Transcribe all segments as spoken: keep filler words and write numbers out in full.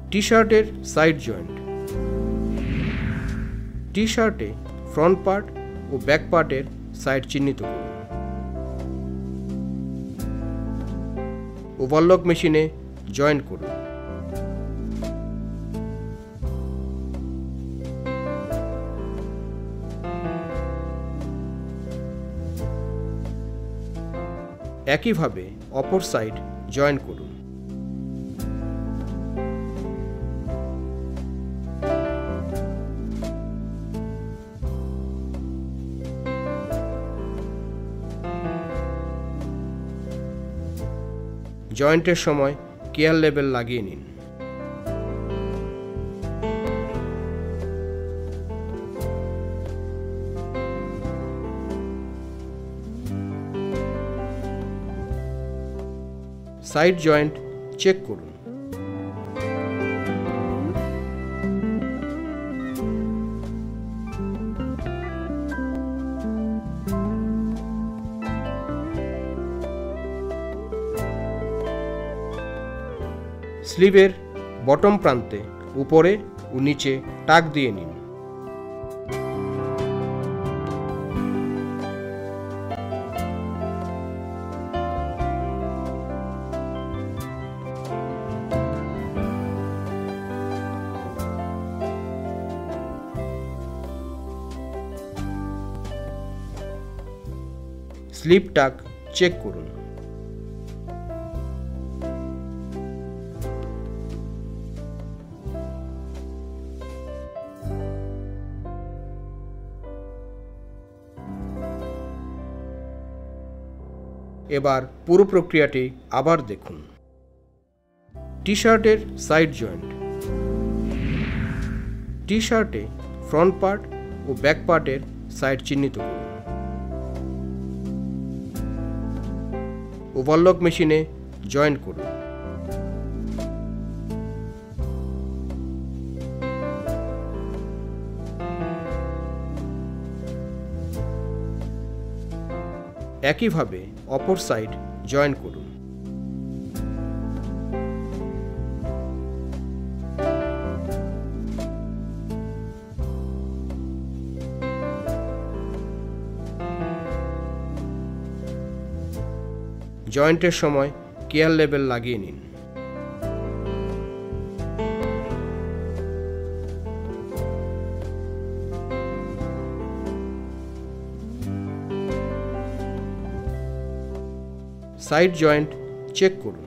টি শার্টের side joint. T শার্টে front part ও ব্যাক পার্টের সাইড চিহ্নিত করুন। ওভারলক মেশিনে জয়েন্ট করুন। একইভাবে অপর সাইড জয়েন্ট করুন। জয়েন্টের সময় কেয়ার লেবেল লাগিয়ে নিন। সাইড জয়েন্ট চেক করুন। স্লিভের বটম প্রান্তে উপরে ও নিচে টাক দিয়ে নিন। স্লিপ টাক চেক করুন। এবার পুরো প্রক্রিয়াটি আবার দেখুন। টি শার্টের সাইড জয়েন্ট। টি শার্টে ফ্রন্ট পার্ট ও ব্যাক পার্টের সাইড চিহ্নিত করুন। ওভারলক মেশিনে জয়েন্ট করুন। একইভাবে অপর সাইড জয়েন্ট করুন। জয়েন্টের সময় কেয়ার লেবেল লাগিয়ে নিন। সাইড জয়েন্ট চেক করুন।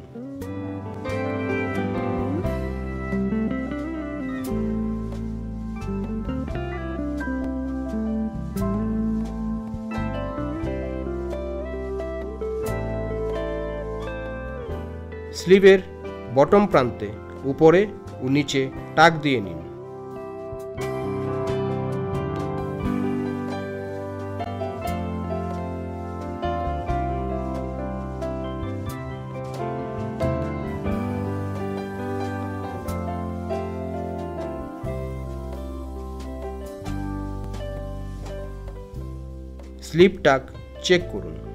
স্লিভের বটম প্রান্তে উপরে ও নিচে টাক দিয়ে নিন। স্লিপ টাক চেক করুন।